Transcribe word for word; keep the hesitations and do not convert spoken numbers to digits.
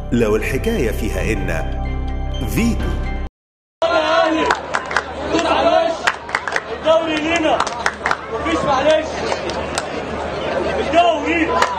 لو الحكاية فيها إن فيتو. اهلي خد على وش الدوري لينا، مفيش معلش الدوري